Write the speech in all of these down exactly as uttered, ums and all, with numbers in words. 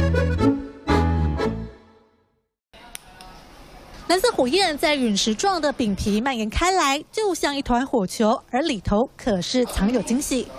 蓝色火焰在陨石状的饼皮蔓延开来，就像一团火球，而里头可是藏有惊喜。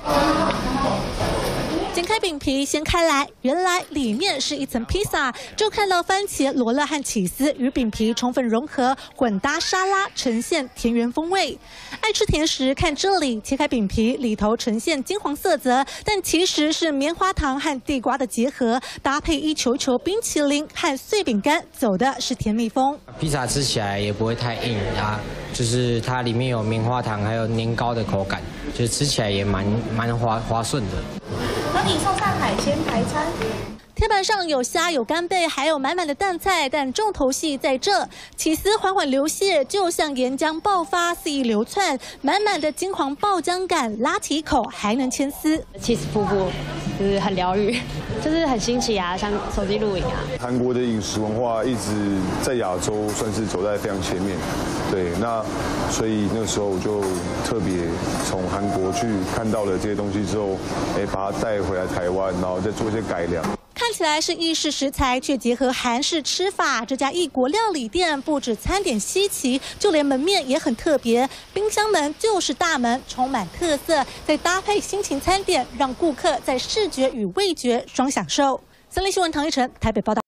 剪开饼皮，掀开来，原来里面是一层披萨。就看到番茄、罗勒和起司与饼皮充分融合，混搭沙拉，呈现田园风味。爱吃甜食，看这里，切开饼皮，里头呈现金黄色泽，但其实是棉花糖和地瓜的结合，搭配一球球冰淇淋和碎饼干，走的是甜蜜风。 披萨吃起来也不会太硬啊，就是它里面有棉花糖，还有年糕的口感，就是吃起来也蛮蛮滑滑顺的。 和你送上海鲜排餐。 天板上有虾、有干贝，还有满满的淡菜，但重头戏在这，起司缓缓流泻，就像岩浆爆发，肆意流窜，满满的金黄爆浆感，拉起一口还能牵丝。 起司瀑布就是很疗愈，就是很新奇啊，像手机录影啊。 韩国的饮食文化一直在亚洲算是走在非常前面，对，那所以那个时候我就特别从韩国去看到了这些东西之后，哎，把它带回来台湾，然后再做一些改良。 看起来是意式食材，却结合韩式吃法。这家异国料理店不止餐点稀奇，就连门面也很特别。冰箱门就是大门，充满特色，再搭配心情餐点，让顾客在视觉与味觉双享受。三立新闻唐一晨台北报道。